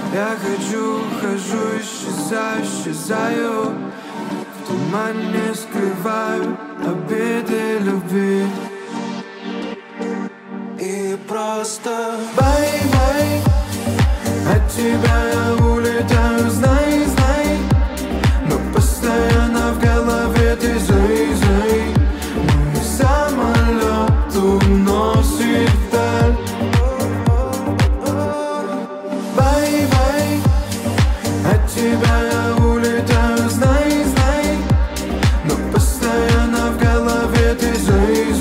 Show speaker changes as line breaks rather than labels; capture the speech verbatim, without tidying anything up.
Я хожу, хожу, исчезаю, исчезаю. В тумане скрываю обиды любви. И просто бай-бай. От тебя я улетаю, знай, знай. Но постоянно в голове ты зай-зай. Мой самолет уносит вдаль. Бай-бай. От тебя я улетаю, знай, знай. Но постоянно в голове ты зай-зай.